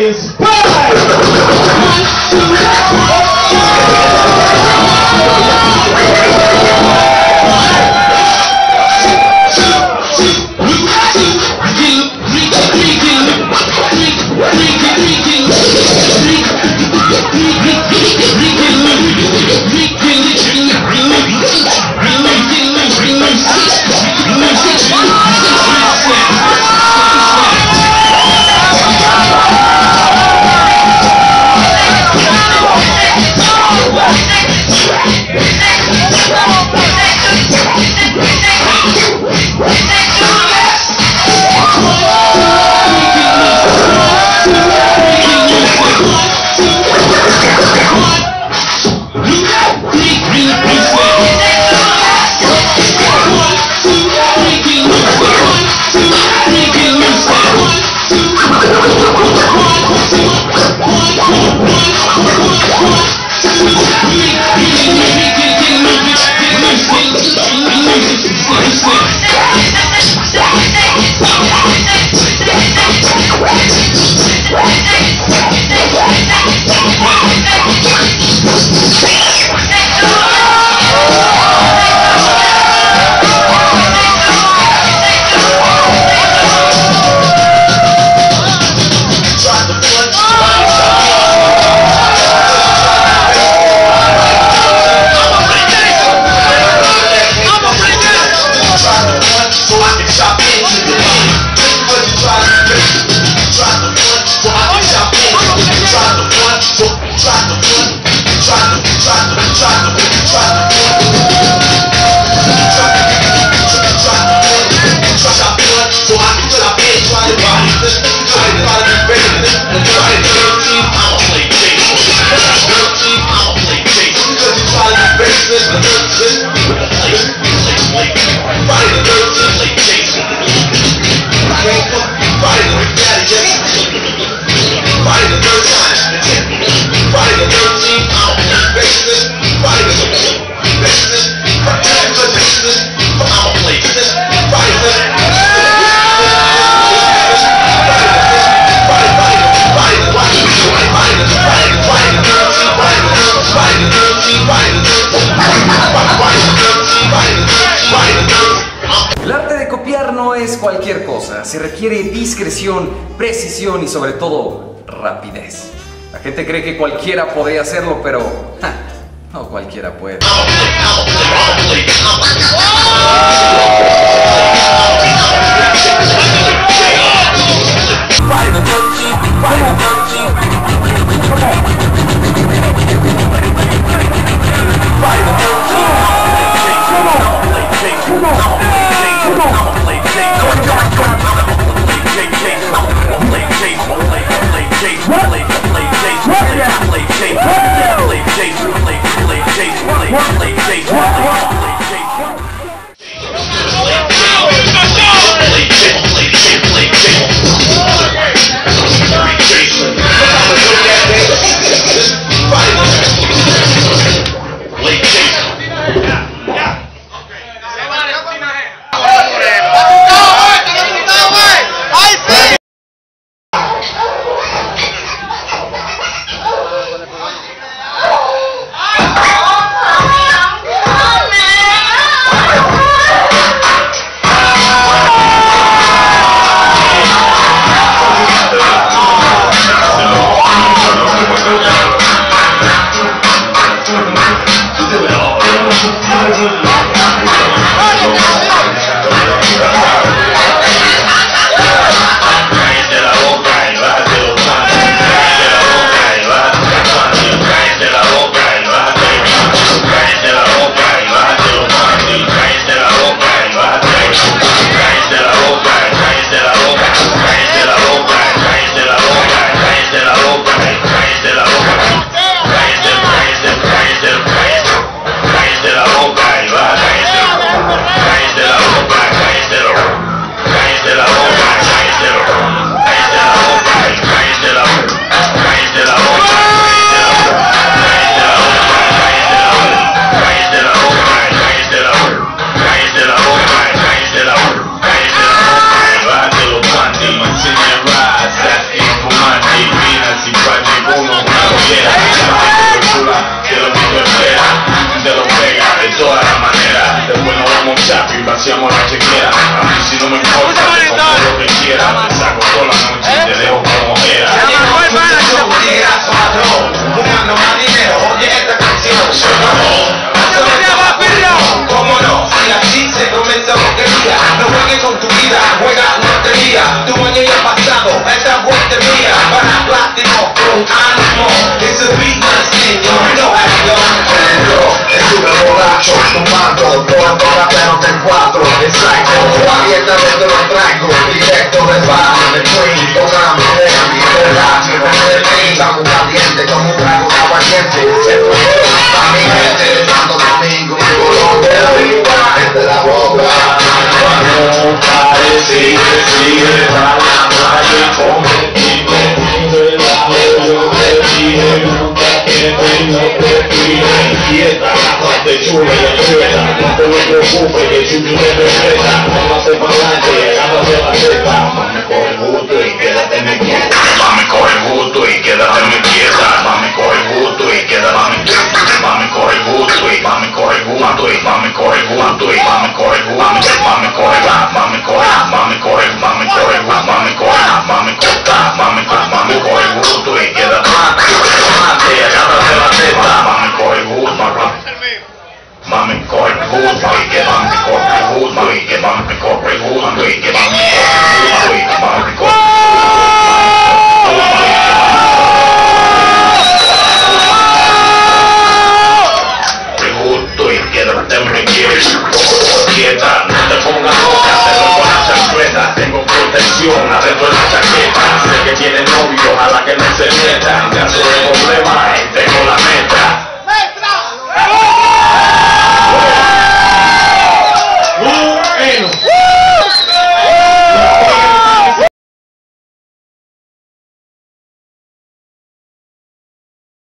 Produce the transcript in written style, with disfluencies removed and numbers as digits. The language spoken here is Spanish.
is 5! El arte de copiar no es cualquier cosa, se requiere discreción, precisión y sobre todo rapidez. La gente cree que cualquiera podría hacerlo, pero no cualquiera puede. What? lo que quieras, te saco toda la noche y te dejo como era. Fumando más dinero, oye esta canción. ¿Cómo no? Si así se comienza boquería. No juegues con tu vida, juega lotería. Tu año ya pasado, esta vuelta es mía. Para plástico, con ánimo. It's a big man thing, you know how it goes. Estuve borracho, tomando, toda pero te encuentro. El psycho, abiertamente lo traigo. Directo del barrio, del Queen. Toda la madera, mi verdad, mi verdad. Estamos caliente como un trago de aguardiente. Centro para mi gente, Santo Domingo, Colombia, desde la boca. No pares, sigue para la calle conmigo. Yo te dije, nunca que no te fíes. Inquieta, la parte chula y aprieta. No te preocupes que Chuchu te respeta. Póngase para adelante, agárrate la teta. Mami, coge el gusto y quédate en mi quieta. Mami, coge el gusto y quédate en mi quieta. Mami, coge el gusto y quédate en mi quieta. Mami, coge el gusto y mami, coge el gusto y mami, coge el gusto y mami, coge el gusto. Mami, coge la, mami, coge, mami, coge, mami, coge, mami, coge, mami, corta, mami, coge el gusto y quédate. Agárrate la teta. Mami, coge el gusto, mami, coge el gusto y que mami, coge el gusto y que mami, coge el gusto y que mami, coge el gusto y que mami, coge quieta, no te pongas loca, te doy con la chancleta, tengo protección adentro de la chaqueta, sé que tiene novio, a la que no se meta,